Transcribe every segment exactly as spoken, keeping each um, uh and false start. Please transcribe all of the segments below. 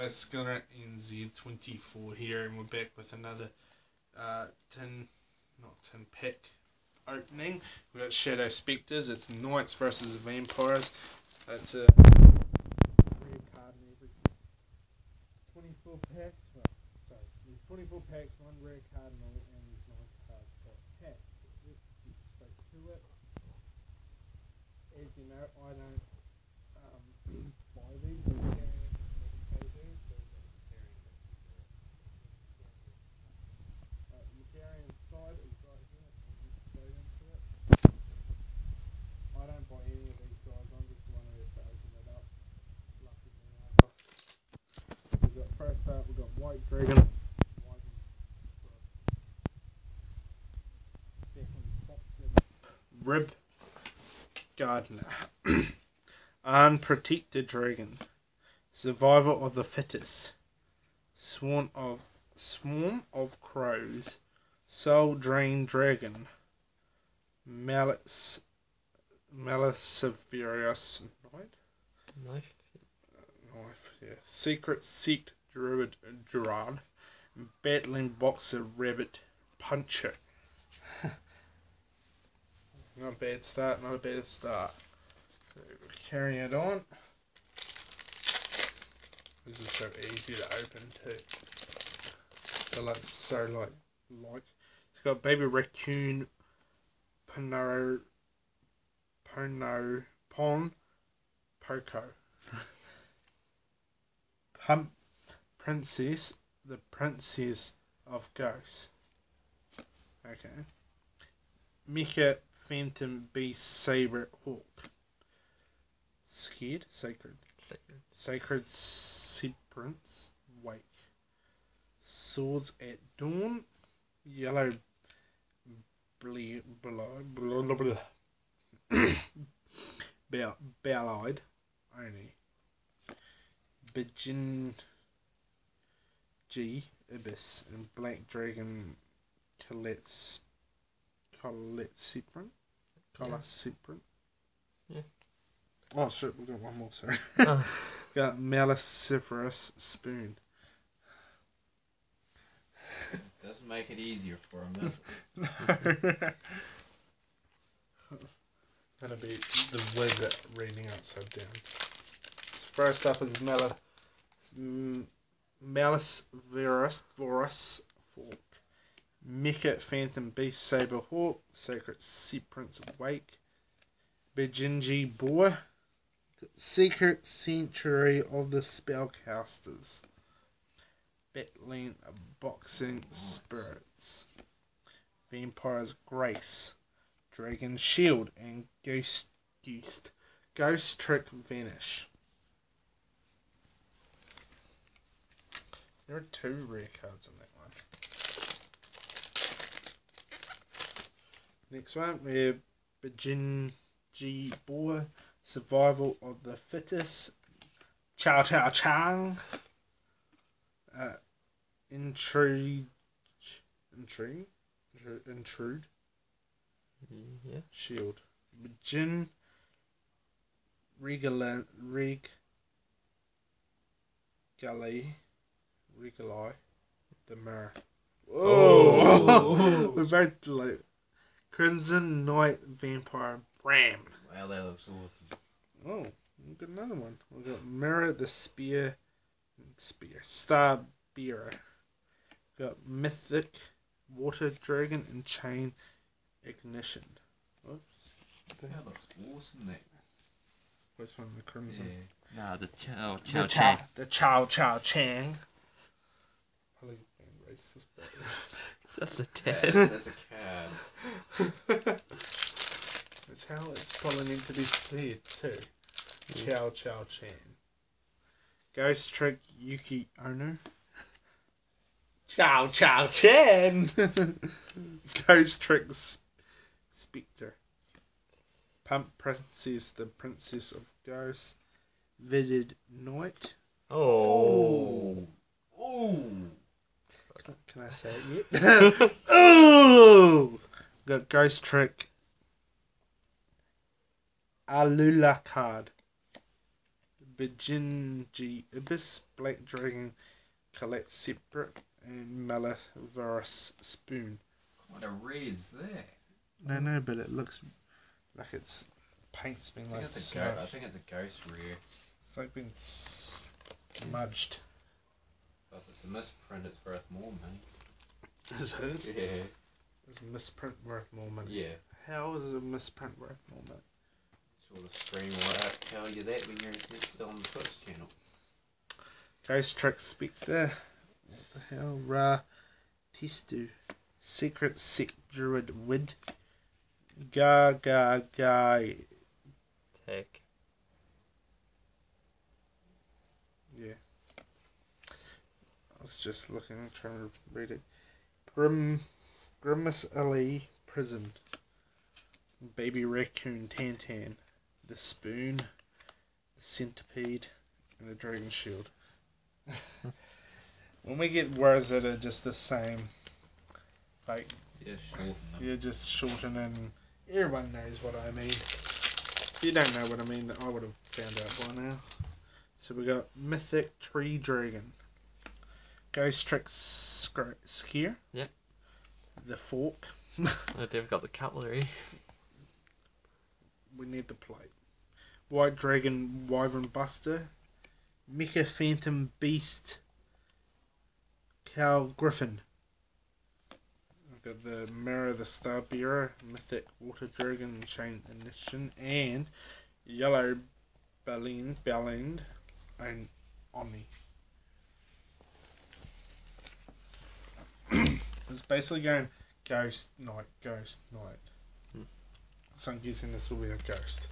a Skiller N Z twenty-four here, and we're back with another uh, tin, not tin pack opening. We've got Shadow Specters. It's Knights versus Vampires. That's a rare card in every twenty-four packs. Well, sorry, there's twenty-four packs, one rare card in all, and there's nine cards per pack. So let's get straight to it. As you know, I don't um, buy these. I'm carrying K D, so we've got the carrying uh, the Macarian side is right here. We'll get straight into it. I don't buy any of these guys. I'm just one of to open it up. Lucky me out. We've got first up. We've got White Dragon. White Second Boxer. Rib Gardener. Unprotected Dragon. Survival of the Fittest. Swarm of Swarm of Crows. Soul Drain Dragon. Malice Malicious Knight? Knife. Knife, yeah. Secret Sect Druid Gerard. Battling Boxer Rabbit Puncher. Not a bad start, not a bad start. So we'll carry it on. This is so easy to open too. So like so like like it's got Baby Raccoon, Pono Pono Pon Poco. Pump Princess, the Princess of Ghosts. Okay. Mecha Phantom Beast Saber Hawk. Scared? Sacred. Sacred. Sacred Separance Wake. Swords at Dawn. Yellow Ble blah, blah, blah, blah. Bell Bell-eyed only. Bijin G Ibis and Black Dragon Colette's Colette Separate. Color Separate. Yeah. Oh shit, we've got one more, sorry. Oh. Got Malicious Spoon. Doesn't make it easier for him, does it? No. Gonna be the wizard reading upside down. So first up is Malice Malice Virus Virus Fork. Mecha Phantom Beast Saber Hawk. Sacred Separance Wake. Bijinji Boar. Secret Sanctuary of the Spellcasters. Battling Boxing Spirits. Vampire's Grace. Dragon Shield and Ghost Ghost Ghost Trick Vanish. There are two rare cards in that one. Next one we have Bijin G Boar. Survival of the Fittest. Chow Chow Chang. Uh, intrude. Intrude. Intrude. Yeah. Shield. Bijin. Regala. Reg. Gully. Regali. The mirror. Oh! We're both like. Crimson Knight Vampire Bram. Wow, that looks awesome. Oh, we've got another one. We've got Mirror the Spear. Spear. Star Bearer. We've got Mythic Water Dragon and Chain Ignition. Whoops. That looks awesome, that. Which one? The Crimson? Yeah. Nah, the Chow The Chow Chow, Chang. the Chow Chow Chang. Probably being racist, but That's a Yeah, tad. that's a card. that's how it's probably meant to be said too. Chow Chow Chan. Ghost Trick Yuki Ono. Chow Chow Chan. Ghost Trick S- Spectre. Pump Princess, the Princess of Ghosts. Vivid Knight. Oh. Oh. Can I say it yet? Oh! Got Ghost Trick. Alula card. Bijinji Ibis, Black Dragon, Collect Separate, and Malavarus Spoon. What a res there. No, no, but it looks like it's paint's been I think like it's a go- I smudged. think it's a ghost rare. It's like been smudged. But if it's a misprint, it's worth more money. Is it? Yeah. Is misprint worth more money? Yeah. How is a misprint worth more money? Sure, the stream will tell you that when you're still on the Twitch channel. Ghost Trick Spectre. What the hell? Ra Testu. Secret Sect Druid Wid. Ga Ga Ga. Tech. Yeah. I was just looking, trying to read it. Grim Grimace Ali Prison. Baby Raccoon Tantan. The Spoon. The Centipede. And the Dragon Shield. When we get words that are just the same, like, Yeah, shorten them. you're just shortening. Everyone knows what I mean. If you don't know what I mean, I would have found out by now. So we got Mythic Tree Dragon. Ghost Trick Scr- Skier. Yep. The Fork. Oh, they've got the cutlery. We need the plate. White Dragon Wyvern Buster. Mecha Phantom Beast. Cow Griffin. I've got the Mirror of the Star Bearer, Mythic Water Dragon Chain Ignition, and Yellow Baleine, Baleine, and Omni. It's basically going Ghost Knight, Ghost Knight. Hmm. So I'm guessing this will be a ghost.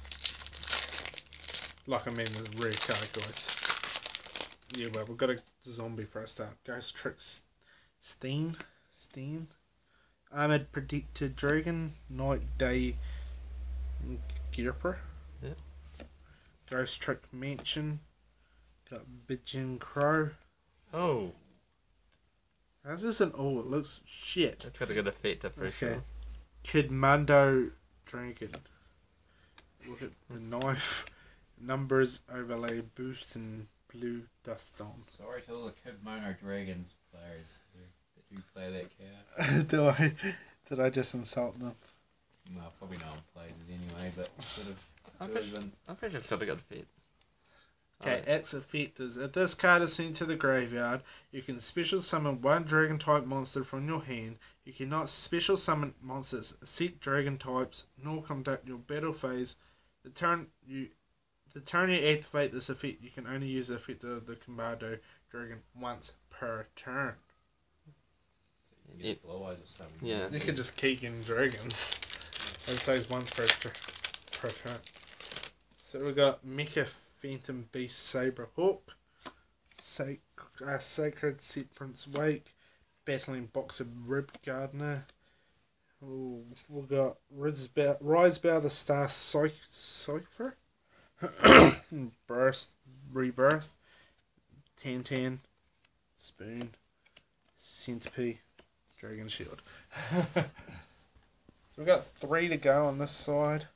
Like I mean the rare card, guys. Yeah, well, we've got a zombie for a start. Ghost Trick Steen. Steen. Armored Predicted Dragon. Night Day Gearper. Yep. Ghost Trick Mansion. Got Pigeon Crow. Oh, How's this an all? It looks shit. that's got a good effect, I'm pretty Okay. sure. Kidmando Dragon. Look at the knife. Numbers overlay boost and blue dust storm. Sorry to all the Kid Mono Dragons players who, that do play that card. Do I? Did I just insult them? Well, probably no one plays it anyway, but sort of. I'm sort pretty, of in- I'm pretty sure it's got a good effect. Okay, Alright. X effectors. If this card is sent to the graveyard, you can special summon one dragon type monster from your hand. You cannot special summon monsters set dragon types nor conduct your battle phase. The turn you the turn you activate this effect, you can only use the effect of the Commando Dragon once per turn. So you can get It- flow eyes or something. yeah. You can just keep in dragons. It says once per, tur- per turn. So we got Mecha Phantom Beast Saber Hawk, Sac- uh, Sacred Set Prince Wake, Battling Boxer Rib Gardener. Ooh, we got Rizbow, Risebow the Star Cy- Cypher, Burst Rebirth, Tantan, Spoon, Centipede, Dragon Shield. So we've got three to go on this side.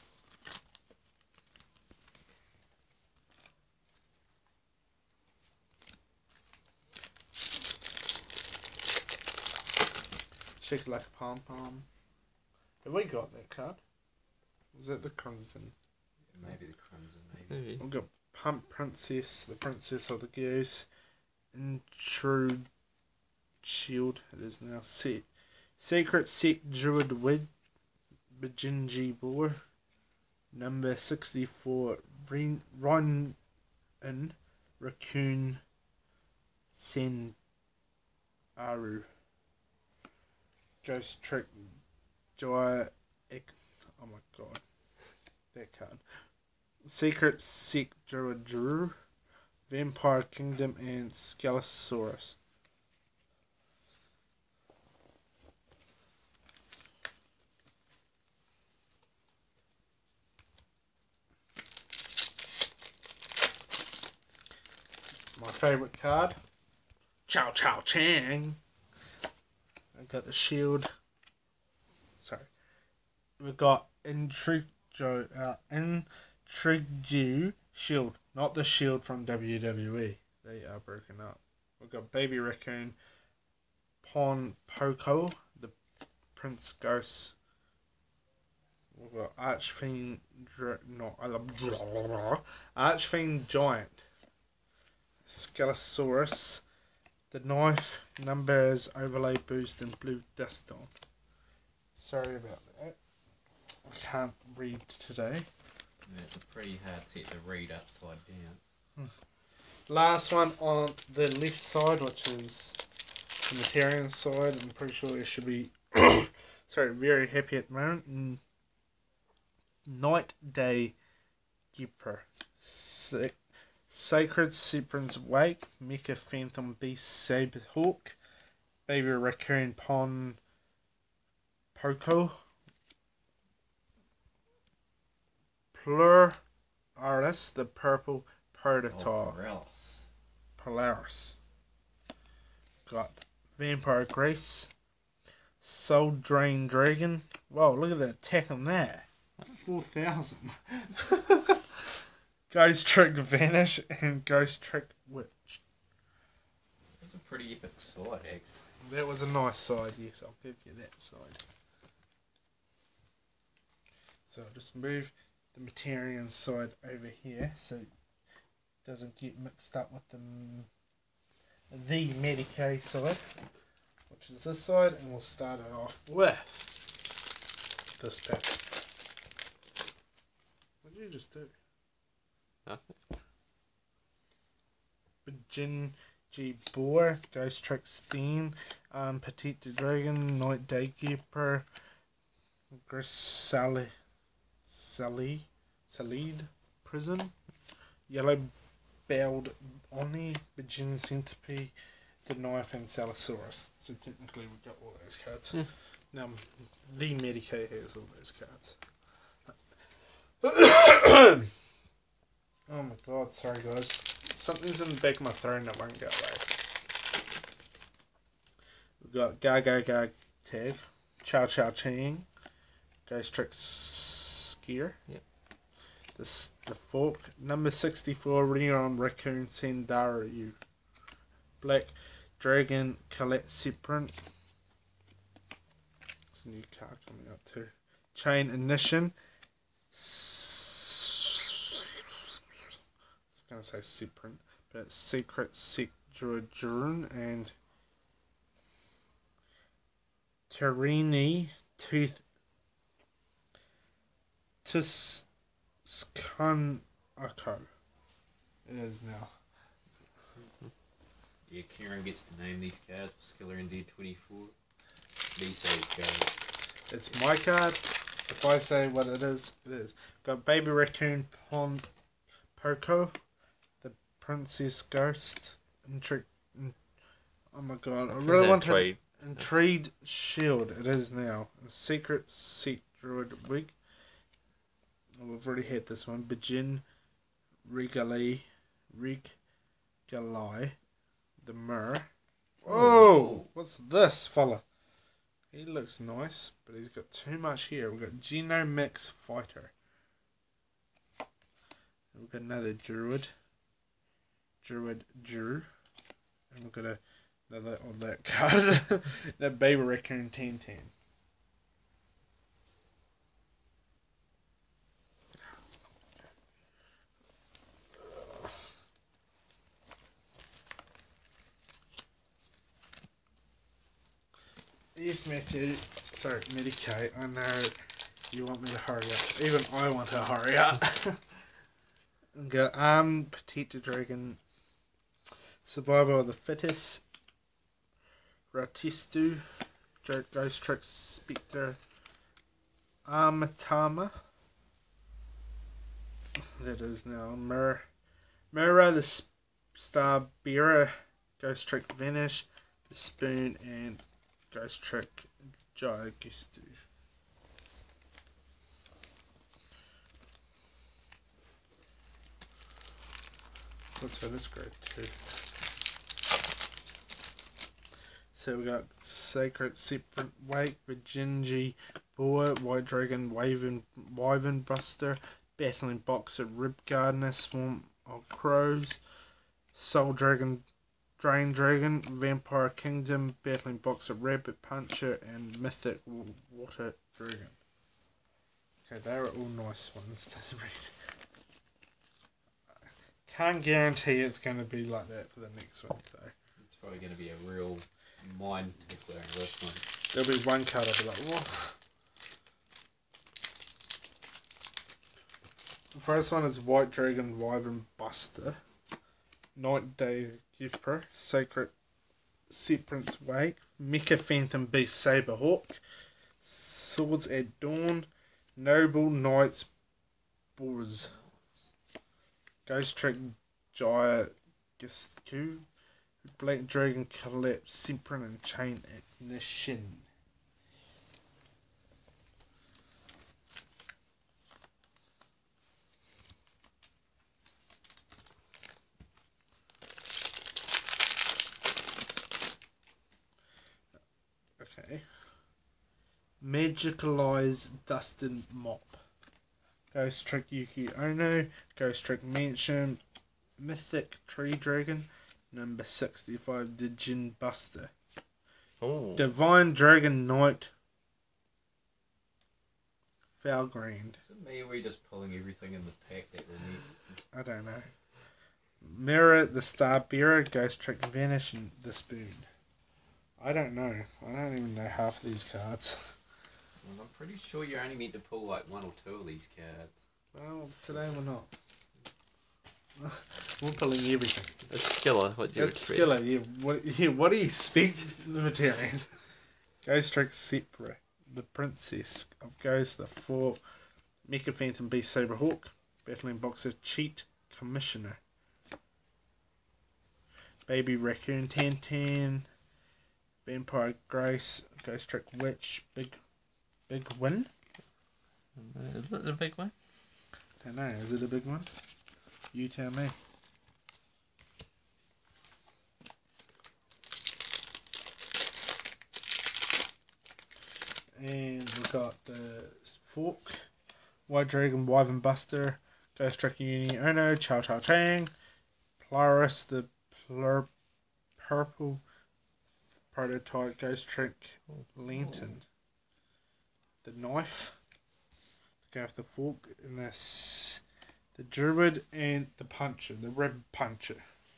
Shake like a pom pom. Have we got that card? Was that the Crimson? Maybe the Crimson, maybe. Maybe. We've got Pump Princess, the Princess of the Goose, Intrude Shield. It is now set. Secret Set Druid Wid, Bijinji Boar, number sixty-four, Ren- Ron in Raccoon Sen Aru. Ghost Trick Joy. Oh my god. That card. Secret Sect Druid Drew, Vampire Kingdom, and Scalosaurus. My favourite card. Chow Chow Chang. I got the shield. Sorry. We've got Intrigue, uh, Intrigue Shield, not the Shield from W W E. They are broken up. We've got Baby Raccoon, Pon Poco, the Prince Ghost. We've got Archfiend, no, Archfiend Giant, Scalosaurus, the Knife, Numbers, Overlay Boost, and Blue Dust on. Sorry about that. I can't read today. Yeah, it's a pretty hard set to read upside down. Last one on the left side, which is the Materian side. I'm pretty sure it should be sorry, very happy at the moment. Mm. Night Day Gipper. Sa- Sacred Serpent's Wake, Mecha Phantom Beast Saber Hawk, Baby Raccoon Pon Poco, Plur Artis, the Purple Prototype. Oh, Polaris. Polaris. Got Vampire Grace, Soul Drain Dragon. Whoa, look at the attack on that. four thousand. Ghost Trick Vanish and Ghost Trick Witch. That's a pretty epic sword, actually. That was a nice side, yes, I'll give you that side. So I'll just move the Materian side over here so it doesn't get mixed up with the, the Medicaid side, which is this side, and we'll start it off with this pack. What did you just do? Nothing. Bajin G. Boar, Ghost Trick Steen, um, Petite the Dragon, Night Day Keeper, Grisali, Sali, Salid, Prison, Yellow Belled Oni, Bajin Centipede, the Knife, and Salosaurus. So technically we've got all those cards. Hmm. Now, the Medicaid has all those cards. Oh my god, sorry guys. Something's in the back of my throat that won't go away. We've got Gaga Gag Tag, Chow Chow Ching, Ghost Trick Skier. Yep. This, the Fork, number sixty-four, Rion Raccoon Sendaru. Black Dragon Colette Separate. It's a new card coming up too. Chain Ignition. I was going to say Separate, but it's Secret Secdrun and Terini Tooth Tuscan Echo. It is now. Yeah, Kieran gets to name these cards for Skiller N Z twenty-four. These say go. It's my card. If I say what it is, it is. Got Baby Raccoon Pon Poco, the Princess Ghost, Intri- oh my god, I really And want to. trade. Intrigued Shield, it is now. A Secret Seek Druid Wig. We've already had this one. Bajin Regali Regalai, the Myrrh. Whoa! What's this fella? He looks nice, but he's got too much here. We've got Genomix Fighter. We've got another Druid. Druid Drew. And we've got a, another on that card. That Baby Raccoon ten ten. Yes, Matthew. Sorry, Medicaid. I know you want me to hurry up. Even I want to hurry up. Got um, Petite the Dragon, Survival of the Fittest, Ratistu, Ghost Trick Spectre, Armatama. That is now Mir Mira the Star Bearer, Ghost Trick Vanish, the Spoon, and Ghost Trick Gigastu. What's that? It's great too. So we got Sacred Separate Wake, Virginji Boar, White Dragon, Wyvern, Wyvern Buster, Battling Boxer, Rib Gardener, Swarm of Crows, Soul Dragon, Drain Dragon, Vampire Kingdom, Battling Boxer, Rabbit Puncher, and Mythic Water Dragon. Okay, they are all nice ones to read. Can't guarantee it's going to be like that for the next one, though. It's probably going to be a real mind tickler in this one. There'll be one card I'll be like, what? The first one is White Dragon Wyvern Buster, Night Day Giver, Sacred Serpent's Wake, Mecha Phantom Beast Saberhawk, Swords at Dawn, Noble Knights Boars, Ghost Trick Gyre Gisku, Black Dragon Collapse, Semprin and Chain Ignition. Okay. Magicalize Dustin Mop, Ghost Trick Yuki Ono, Ghost Trick Mansion, Mythic Tree Dragon, number sixty-five Digin Buster, Oh. Divine Dragon Knight, Falgrand. Is it me or are we just pulling everything in the pack that we need? I don't know. Mirror the Star Bearer, Ghost Trick Vanish, and the Spoon. I don't know. I don't even know half of these cards. Well, I'm pretty sure you're only meant to pull like one or two of these cards. Well, today we're not. We're pulling everything. It's Skiller. What do you It's expect? Skiller. Yeah, what, yeah, what do you expect, Libertarian? Ghost Trick Sepra, the Princess of Ghost, the four Mecha Phantom Beast Saberhawk, Battling Boxer Cheat Commissioner, Baby Raccoon Tantan, Vampire Grace, Ghost Trick Witch, Big Big Win? Uh, Is it the big one? I don't know, is it a big one? You tell me. And we've got the Fork, White Dragon, Wyvern Buster, Ghost Trick Uni Ono, Chow Chow Chang, Polaris, the plur- Purple Prototype, Ghost Trick Lantern, the Knife, go with the Fork, and the, s- the Druid, and the Puncher, the Rib Puncher.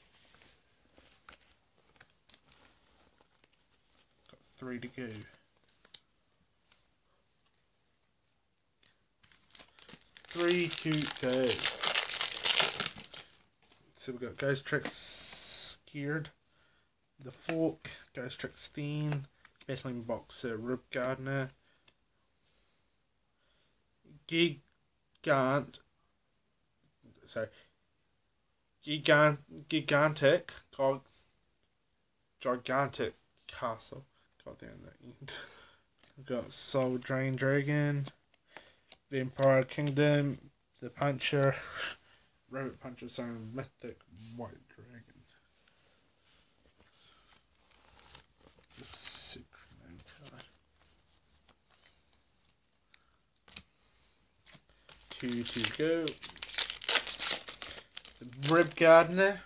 Got three to go. Three to go. So we've got Ghost Trick Scared, the Fork, Ghost Trick Steen, Battling Boxer, Rib Gardener, Gigant, sorry, Gigant, Gigantic, God, Gigantic Castle, got there in the end. We've got Soul Drain Dragon, Vampire Kingdom, the Puncher, Rabbit Puncher, sorry, Mythic White Dragon. The secret name card. Two to go. The Rib Gardener,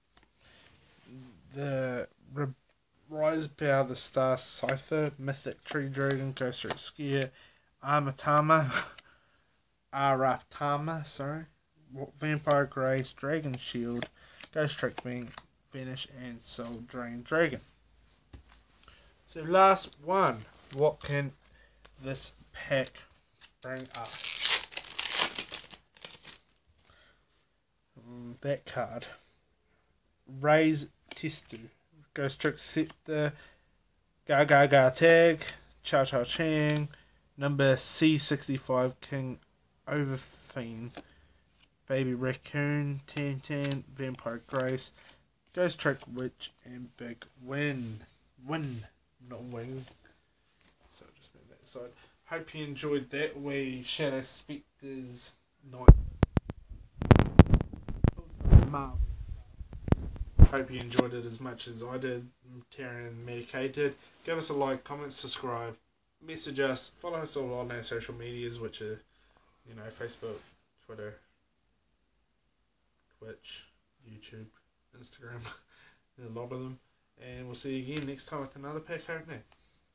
the Rib Rise Power, the Star Scyther, Mythic Tree Dragon, Ghost Trick Skier, Armatama, Aratama, sorry, Vampire Grace, Dragon Shield, Ghost Trick Van- Vanish, and Soul Drain Dragon. So last one, what can this pack bring us? Mm, that card, Raise Testu, Ghost Trick Scepter, Gaga Ga Tag, Chow Chow Chang, number C sixty-five King Overfiend, Baby Raccoon, Tan Tan, Vampire Grace, Ghost Trick Witch, and Big Win. Win, not wing. So I'll just move that aside. Hope you enjoyed that. We Shadow Specters Night. Marvel. Hope you enjoyed it as much as I did, Terran and Medicated. Give us a like, comment, subscribe, message us, follow us all on our social medias, which are, you know, Facebook, Twitter, Twitch, YouTube, Instagram, a lot of them. And we'll see you again next time with another pack opening.